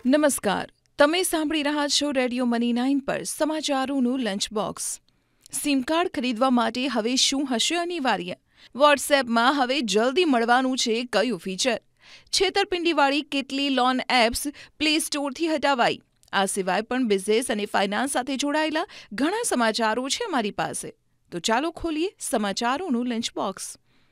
નમસ્કાર, તમે સાંભળી રહ્યા છો રેડિયો મની 9 પર સમાચારોનું લંચ બોક્સ। સિમ કાર્ડ ખરીદવા માટે હવે શું હશે અનિવાર્ય? વોટ્સએપમાં હવે જલ્દી મળવાનું છે કયું ફીચર? છેતરપિંડીવાળી કેટલી લોન એપ્સ પ્લે સ્ટોરથી હટાવાઈ? આ સિવાય પણ બિઝનેસ અને ફાઇનાન્સ સાથે જોડાયેલા ઘણા સમાચારો છે અમારી પાસે। તો ચાલો ખોલીએ સમાચારોનું લંચ બોક્સ।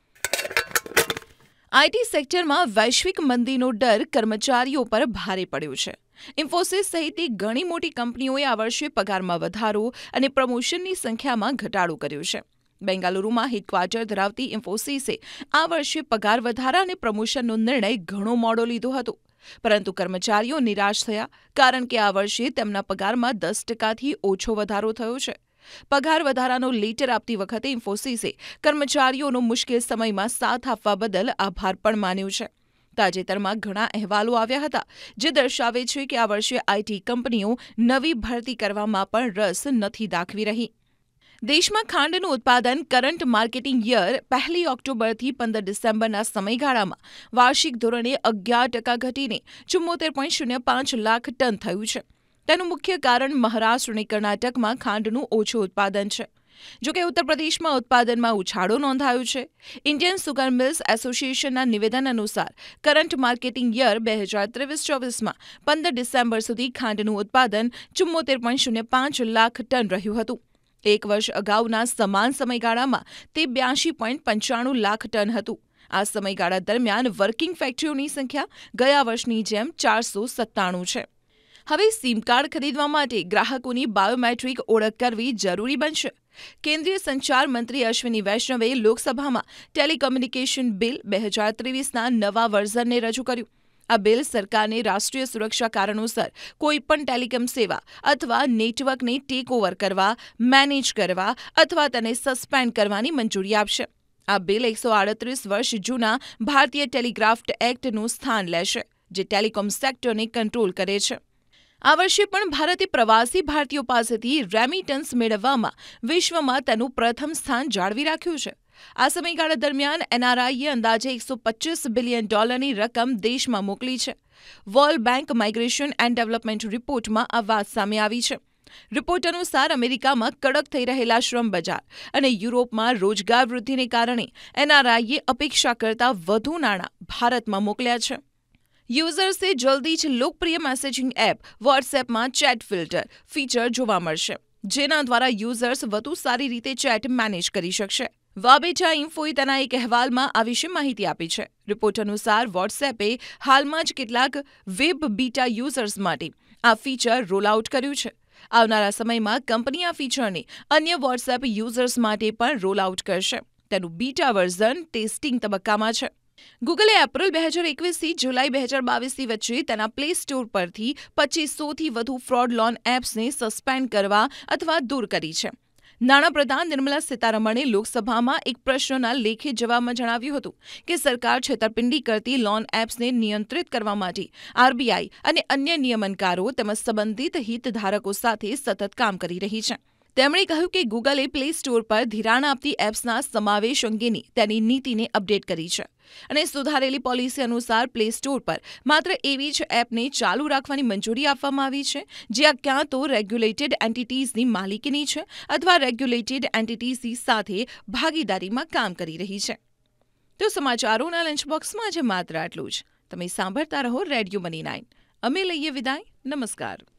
આઈટી સેક્ટરમાં વૈશ્વિક મંદીનો ડર કર્મચારીઓ પર ભારે પડ્યો છે। ઇન્ફોસિસ સહિતની ઘણી મોટી કંપનીઓએ આ વર્ષે પગારમાં વધારો અને પ્રમોશનની સંખ્યામાં ઘટાડો કર્યો છે। બેંગાલુરુમાં હેડક્વાર્ટર ધરાવતી ઇન્ફોસિસે આ વર્ષે પગાર વધારા અને પ્રમોશનનો નિર્ણય ઘણો મોડો લીધો હતો, પરંતુ કર્મચારીઓ નિરાશ થયા કારણ કે આ વર્ષે તેમના પગારમાં 10%થી ઓછો વધારો થયો છે। પગાર વધારાનો લેટર આપતી વખતે ઇન્ફોસિસે કર્મચારીઓનો મુશ્કેલ સમયમાં સાથ આપવા બદલ આભાર પણ માન્યો છે। તાજેતરમાં ઘણા અહેવાલો આવ્યા હતા જે દર્શાવે છે કે આ વર્ષે આઈટી કંપનીઓ નવી ભરતી કરવામાં પણ રસ નથી દાખવી રહી। દેશમાં ખાંડનું ઉત્પાદન કરંટ માર્કેટિંગ યર 1 ઓક્ટોબરથી 15 ડિસેમ્બરના સમયગાળામાં વાર્ષિક ધોરણે 11% ઘટીને 74.05 લાખ ટન થયું છે। તેનું મુખ્ય કારણ મહારાષ્ટ્ર અને કર્ણાટકમાં ખાંડનું ઓછું ઉત્પાદન છે, જોકે ઉત્તર પ્રદેશમાં ઉત્પાદનમાં ઉછાળો નોંધાયો છે। ઇન્ડિયન સુગર મિલ્સ એસોસિએશનના નિવેદન અનુસાર કરંટ માર્કેટિંગ યર 2023-24માં 15 ડિસેમ્બર સુધી ખાંડનું ઉત્પાદન 74.05 લાખ ટન રહ્યું હતું। એક વર્ષ અગાઉના સમાન સમયગાળામાં તે 82.95 લાખ ટન હતું। આ સમયગાળા દરમિયાન વર્કિંગ ફેક્ટરીઓની સંખ્યા ગયા વર્ષની જેમ 497 છે। હવે સિમ કાર્ડ ખરીદવા માટે ગ્રાહકોની બાયોમેટ્રિક ઓળખ કરવી જરૂરી બનશે। કેન્દ્રીય સંચાર મંત્રી અશ્વિની વૈષ્ણવે લોકસભામાં ટેલિકોમ્યુનિકેશન બિલ 2023ના નવા વર્ઝનને રજૂ કર્યું। આ બિલ સરકારને રાષ્ટ્રીય સુરક્ષા કારણોસર કોઈપણ ટેલિકોમ સેવા અથવા નેટવર્કને ટેક ઓવર કરવા, મેનેજ કરવા અથવા તેને સસ્પેન્ડ કરવાની મંજૂરી આપશે। આ બિલ 138 વર્ષ જૂના ભારતીય ટેલિગ્રાફ એક્ટનું સ્થાન લેશે, જે ટેલિકોમ સેક્ટરને કંટ્રોલ કરે છે। આ વર્ષે પણ ભારતે પ્રવાસી ભારતીયો પાસેથી રેમિટન્સ મેળવવામાં વિશ્વમાં તેનું પ્રથમ સ્થાન જાળવી રાખ્યું છે। આ સમયગાળા દરમિયાન એનઆરઆઈએ અંદાજે $125 બિલિયન રકમ દેશમાં મોકલી છે। World bank migration and development રિપોર્ટમાં આ વાત સામે આવી છે। રિપોર્ટ અનુસાર અમેરિકામાં કડક થઈ રહેલા શ્રમ બજાર અને યુરોપમાં રોજગાર વૃદ્ધિને કારણે એનઆરઆઈએ અપેક્ષા કરતાં વધુ નાણાં ભારતમાં મોકલ્યા છે। યુઝર્સે જલ્દી જ લોકપ્રિય મેસેજિંગ એપ વોટ્સએપમાં ચેટ ફિલ્ટર ફીચર જોવા મળશે, જેના દ્વારા યુઝર્સ વધુ સારી રીતે ચેટ મેનેજ કરી શકશે। વાબેટા ઇન્ફોએ તેના એક અહેવાલમાં આ વિશે માહિતી આપી છે। રિપોર્ટ અનુસાર વોટ્સએપે હાલમાં જ કેટલાક વેબ બીટા યુઝર્સ માટે આ ફીચર રોલ આઉટ કર્યું છે। આવનારા સમયમાં કંપની આ ફીચરને અન્ય વોટ્સએપ યુઝર્સ માટે પણ રોલ આઉટ કરશે। તેનું બીટા વર્ઝન ટેસ્ટિંગ તબક્કામાં છે। ગૂગલે એપ્રિલ 2021થી જુલાઈ 2022ની વચ્ચે તેના પ્લે સ્ટોર પરથી 2500થી વધુ ફ્રોડ લોન એપ્સને સસ્પેન્ડ કરવા અથવા દૂર કરી છે। નાણાપ્રધાન નિર્મલા સીતારમણે લોકસભામાં એક પ્રશ્નના લેખિત જવાબમાં જણાવ્યું હતું કે સરકાર છેતરપિંડી કરતી લોન એપ્સને નિયંત્રિત કરવા માટે આરબીઆઈ અને અન્ય નિયમનકારો તેમજ સંબંધિત હિતધારકો સાથે સતત કામ કરી રહી છે। તેમણે કહ્યું કે ગૂગલે પ્લે સ્ટોર પર ધિરાણ આપતી એપ્સના સમાવેશ અંગેની તેની નીતિને અપડેટ કરી છે અને સુધારેલી પોલિસી અનુસાર પ્લે સ્ટોર પર માત્ર એવી જ એપને ચાલુ રાખવાની મંજૂરી આપવામાં આવી છે જ્યાં ક્યાં તો રેગ્યુલેટેડ એન્ટિટીઝની માલિકીની છે અથવા રેગ્યુલેટેડ એન્ટિટીઝ સાથે ભાગીદારીમાં કામ કરી રહી છે। તો સમાચારોના લંચ બોક્સમાં આજે માત્ર આટલું જ। તમે સાંભળતા રહો રેડિયો મની 9। અમે લઈએ વિદાય। નમસ્કાર।